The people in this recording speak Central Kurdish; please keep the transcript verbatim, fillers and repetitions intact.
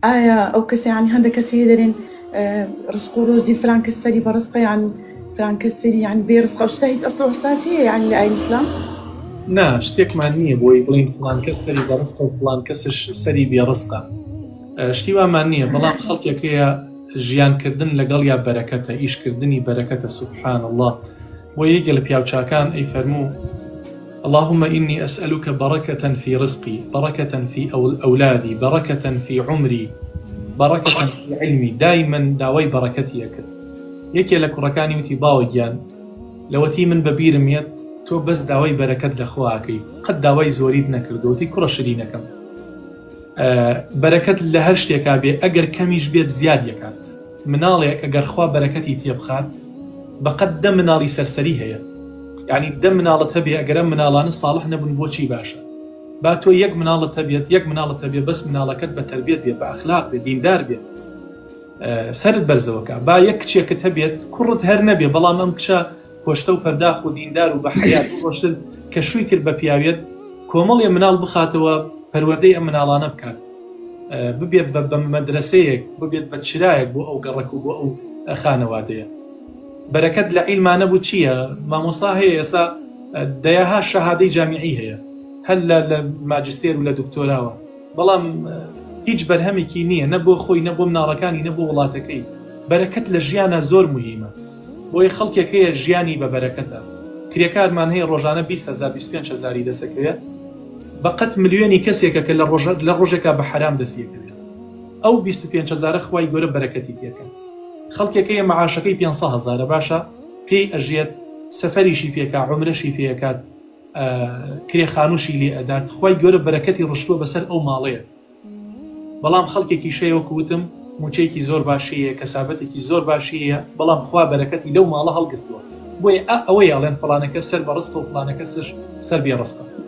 ئایا ئەو کەسە یانی هەندێک کەسی دەرێن ڕزق و ڕۆزی فلان کەس سەری بە ڕزقە یان فلان کەس سەری یان بێ ڕزقە شتا هیچ ئەسڵ و ئەساس هەیە یان لە ئاین ئیسلام؟ نا شتێکمان نییە بۆی بڵین فلان کەس سەری بە ڕزقە و فلان کەسش سەری بێ ڕزقە. شتی وامان نییە، بەڵام خەڵکێکەیە ژیانکردن لەگەڵ یا بەرەکەتە، ئیشکردنی بەرەکەتە. سبحان الله. بۆ یەکێ لە پیاوچاکان ئەی فەرموو اللهم إني أسألك بركة في رزقي، بركة في أولادي، بركة في عمري، بركة في علمي. دائما داوي بركتي يكر يكي لك ركاني وتي باوجيان لوتي من ببير ميت تو بس داوي بركت لخواكي قد داوي زوريد نكردوتي كرشري نكم أه بركت لهرشتك أبي أجر كميش بيت زياد يكات منالك أجر خوا بركتي تيبخات بقد منالي سرسري هي يعني دم منالة هبي أجر منالان الصالح نبن بوشي باشا باتو يك منالة تبيت يك منالة تبيت بس منالة كتبة تربية بيت بأخلاق بيت دين دار بيت أه سرد برزوكا با يك شيء كتبيت كرت هر نبي بلا ممكشا پۆشتە و پەرداخ و دیندار و بە حەیات ڕۆشتن کە شووی کرد بە پیاوێت کۆمەڵی مناڵ بخاتەوە پەروەردەی ئەم مناڵانە بکات، ببێت بە مەدرسەیەک، ببێت بە چرایەک بۆ ئەو گەڕەک و بۆ ئەو خانەوادەیە. بەرەکەت لە عیلما نەبوو چییە؟ مامۆستا هەیە ئێستا دەیاها شەهادەی جامیعی هەیە هەر لە ماجستێر و لە دکتۆراوە، بەڵام هیچ بەرهەمێکی نییە، نە بۆ خۆی نە بۆ مناڵەکانی نە بۆ وڵاتەکەی. بەرەکەت لە ژیانە زۆر مهمە، بۆی خەڵکێک هەیە ژیانی بە بەرەکەتە. کرێکارمان هەیە ڕۆژانە بیست هەزار بیست و پێنج هەزاری دەسەکەوێت، بەقەت ملیۆنی کەسێکە کە لە ڕۆژێکا بە حرام دەستیەکەوێت. ئەو بیست و پێنج هەزارە خوای گەورە بەرەکەتی تێکات. خەڵکێک هەیە مەعاشەکەی پێنج سەد هەزارە، باشە پێی ئەژێت سەفەریشی پێکا، عومرەشی پێکات، کرێخانووشی لێ ئەدات، خوای گەورە بەرەکەتی ڕشتووە بەسەر ئەو ماڵەیە. بەڵام خەڵکێکی شەیە وەکوتم موچەیەکی زۆر باشیە، کەسابەتێکی زۆر باشیە، بەڵام خوا بەرەکەتی لەو ماڵە هەڵگرتووە. بۆیە ئەوەی ئەڵێن فڵانەکە سەر بە ڕزق و فڵانەکەسش سەر بێ ڕزقە.